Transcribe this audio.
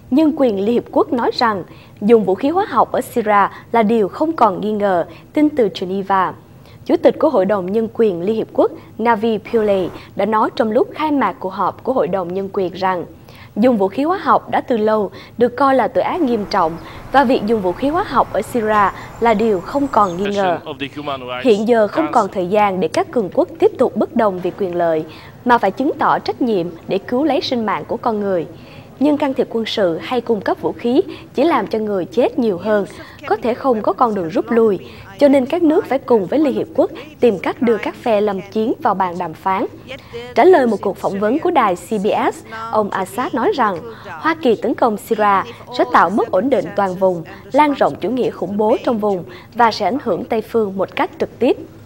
Nhân quyền Liên Hiệp Quốc nói rằng dùng vũ khí hóa học ở Syria là điều không còn nghi ngờ, tin từ Geneva. Chủ tịch của Hội đồng Nhân quyền Liên Hiệp Quốc Navi Pillay đã nói trong lúc khai mạc cuộc họp của Hội đồng Nhân quyền rằng dùng vũ khí hóa học đã từ lâu được coi là tội ác nghiêm trọng và việc dùng vũ khí hóa học ở Syria là điều không còn nghi ngờ. Hiện giờ không còn thời gian để các cường quốc tiếp tục bất đồng vì quyền lợi, mà phải chứng tỏ trách nhiệm để cứu lấy sinh mạng của con người. Nhưng can thiệp quân sự hay cung cấp vũ khí chỉ làm cho người chết nhiều hơn, có thể không có con đường rút lui, cho nên các nước phải cùng với Liên Hiệp Quốc tìm cách đưa các phe lâm chiến vào bàn đàm phán. Trả lời một cuộc phỏng vấn của đài CBS, ông Assad nói rằng Hoa Kỳ tấn công Syria sẽ tạo mất ổn định toàn vùng, lan rộng chủ nghĩa khủng bố trong vùng và sẽ ảnh hưởng Tây phương một cách trực tiếp.